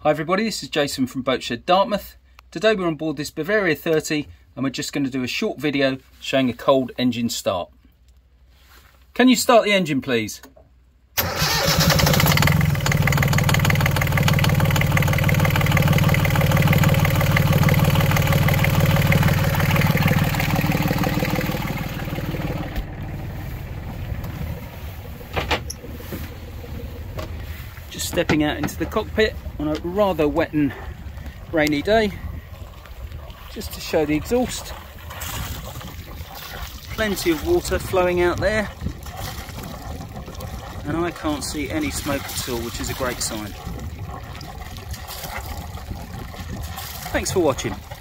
Hi everybody, this is Jason from Boatshed Dartmouth. Today we're on board this Bavaria 30 and we're just going to do a short video showing a cold engine start. Can you start the engine please? Just stepping out into the cockpit on a rather wet and rainy day, just to show the exhaust. Plenty of water flowing out there, and I can't see any smoke at all, which is a great sign. Thanks for watching.